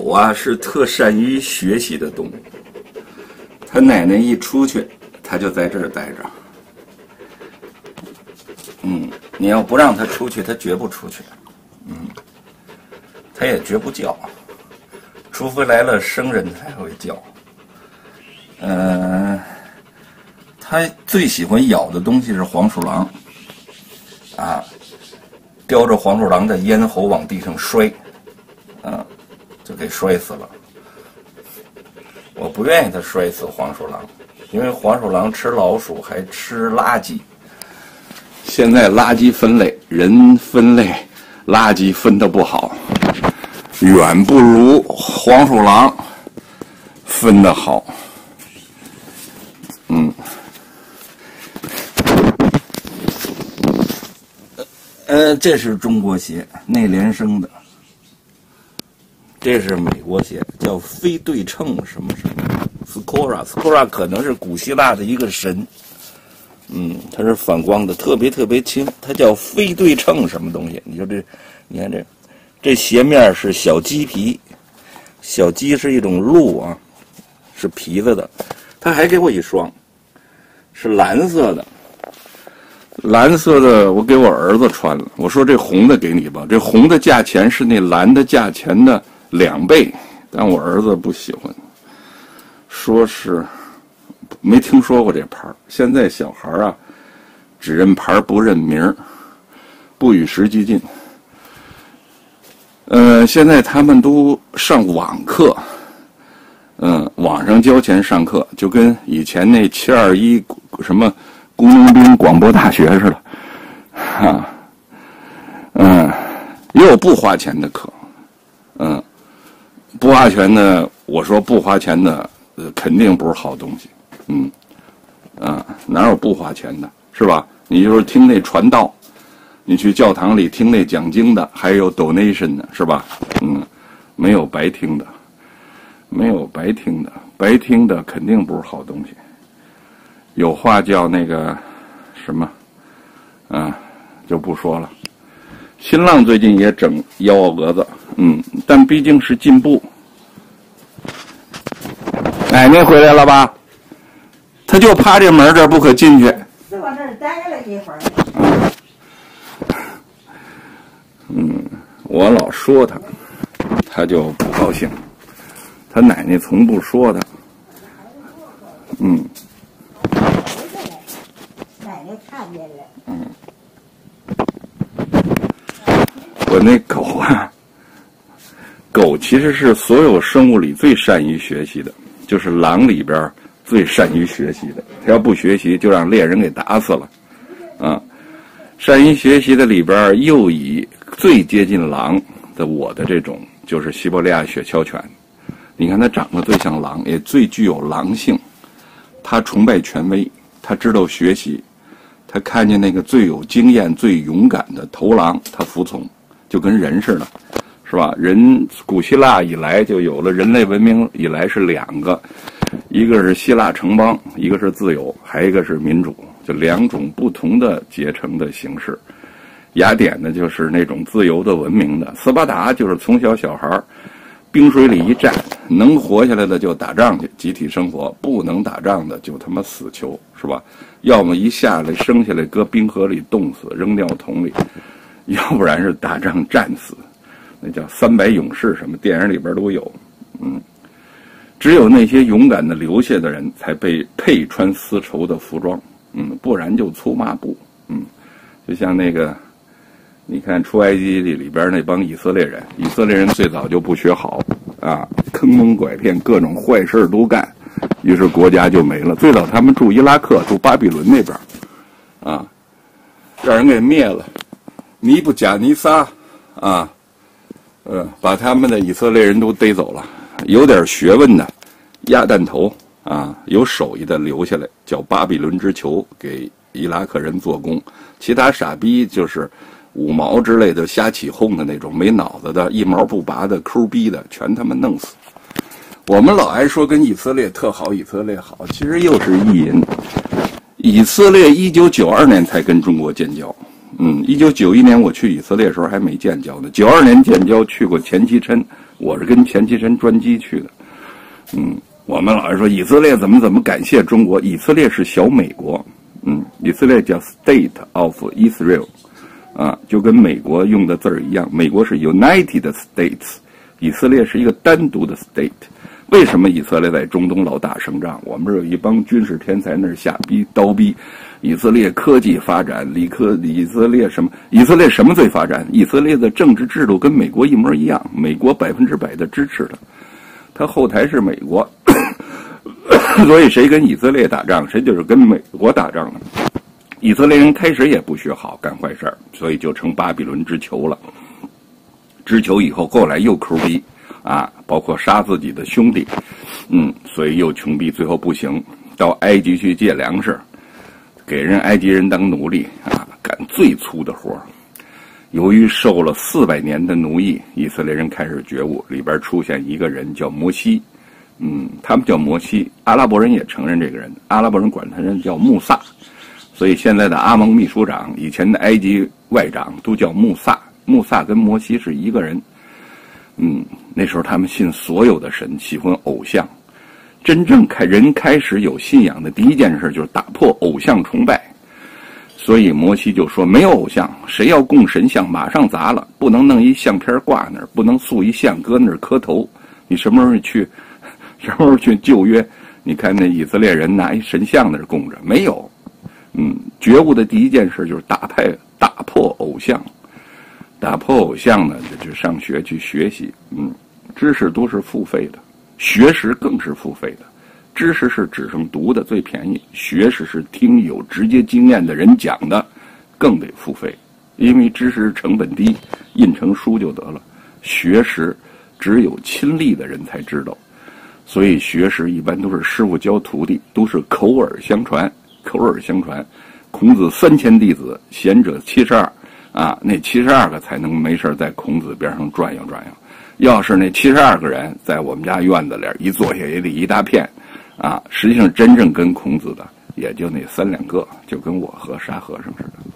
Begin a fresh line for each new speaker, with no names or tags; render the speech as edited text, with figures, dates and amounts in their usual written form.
啊是特善于学习的动物，他奶奶一出去，他就在这儿待着。你要不让他出去，他绝不出去。他也绝不叫，除非来了生人才会叫。他最喜欢咬的东西是黄鼠狼，叼着黄鼠狼的咽喉往地上摔，就给摔死了。我不愿意他摔死黄鼠狼，因为黄鼠狼吃老鼠还吃垃圾。现在垃圾分类，人分类垃圾分得不好，远不如黄鼠狼分得好。这是中国鞋，内联升的。这是美国鞋，叫非对称什么什么 Skora 可能是古希腊的一个神。它是反光的，特别特别轻，它叫非对称什么东西？你说这，你看这鞋面是小鸡皮，小鸡是一种鹿啊，是皮子的。他还给我一双，是蓝色的。蓝色的我给我儿子穿了，我说这红的给你吧，这红的价钱是那蓝的价钱的2倍，但我儿子不喜欢，说是没听说过这牌儿。现在小孩啊，只认牌儿不认名儿，不与时俱进。现在他们都上网课，网上交钱上课，就跟以前那721什么工农兵广播大学似的，也有不花钱的课，不花钱的，我说不花钱的，肯定不是好东西，哪有不花钱的，是吧？你就是听那传道，你去教堂里听那讲经的，还有 donation 的，是吧？没有白听的，没有白听的，白听的肯定不是好东西。有话叫那个什么，就不说了。新浪最近也整幺蛾子，但毕竟是进步。奶奶回来了吧？他就趴这门这儿不可进去。
就往这儿待了一会儿。
我老说他，他就不高兴。他奶奶从不说他。
奶奶看见了。
我那狗啊，狗其实是所有生物里最善于学习的，就是狼里边最善于学习的。它要不学习，就让猎人给打死了。善于学习的里边，又以最接近狼的我的这种，就是西伯利亚雪橇犬。你看它长得最像狼，也最具有狼性。它崇拜权威，它知道学习，它看见那个最有经验、最勇敢的头狼，它服从，就跟人似的，是吧？人古希腊以来就有了，人类文明以来是2个，一个是希腊城邦，一个是自由，还一个是民主，就2种不同的结成的形式。雅典呢，就是那种自由的文明的；斯巴达就是从小孩冰水里一站，能活下来的就打仗去，集体生活；不能打仗的就他妈死囚，是吧？要么一下来生下来搁冰河里冻死，扔尿桶里；要不然是打仗战死，那叫300勇士，什么电影里边都有。只有那些勇敢的留下的人，才被配穿丝绸的服装，不然就粗抹布。就像那个。你看出埃及里边那帮以色列人最早就不学好坑蒙拐骗，各种坏事都干，于是国家就没了。最早他们住伊拉克，住巴比伦那边让人给灭了。尼布甲尼撒把他们的以色列人都逮走了。有点学问的鸭蛋头有手艺的留下来，叫巴比伦之囚，给伊拉克人做工。其他傻逼就是5毛之类的瞎起哄的那种，没脑子的，1毛不拔的，抠逼的，全他妈弄死。我们老爱说跟以色列特好，以色列好，其实又是意淫。以色列1992年才跟中国建交，1991年我去以色列的时候还没建交呢，92年建交，去过前期琛， 我是跟钱其琛专机去的。我们老是说以色列怎么感谢中国，以色列是小美国。以色列叫 State of Israel， 就跟美国用的字儿一样，美国是 United States， 以色列是一个单独的 state。为什么以色列在中东老打胜仗？我们这有一帮军事天才那儿下逼刀逼，以色列科技发展，以色列什么？以色列什么最发展？以色列的政治制度跟美国一模一样，美国100%的支持他后台是美国，所以谁跟以色列打仗，谁就是跟美国打仗的。以色列人开始也不学好，干坏事儿，所以就成巴比伦之囚了。之囚以后，后来又抠逼。包括杀自己的兄弟，所以又穷逼，最后不行，到埃及去借粮食，给人埃及人当奴隶干最粗的活。由于受了400年的奴役，以色列人开始觉悟，里边出现一个人叫摩西，他们叫摩西，阿拉伯人也承认这个人，阿拉伯人管他人叫穆萨，所以现在的阿蒙秘书长，以前的埃及外长都叫穆萨，穆萨跟摩西是一个人。那时候他们信所有的神，喜欢偶像。真正人开始有信仰的第一件事就是打破偶像崇拜。所以摩西就说，没有偶像，谁要供神像马上砸了，不能弄一相片挂那儿，不能塑一像搁那儿磕头。你什么时候去旧约，你看那以色列人拿一神像那儿供着，没有。觉悟的第一件事就是打破偶像。打破偶像呢，就上学去学习。知识都是付费的，学识更是付费的。知识是纸上读的最便宜，学识是听有直接经验的人讲的，更得付费。因为知识成本低，印成书就得了。学识只有亲历的人才知道，所以学识一般都是师傅教徒弟，都是口耳相传。孔子3000弟子，贤者72。那72个才能没事在孔子边上转悠转悠。要是那72个人在我们家院子里一坐下也得一大片，实际上真正跟孔子的也就那3-2个，就跟我和沙和尚似的。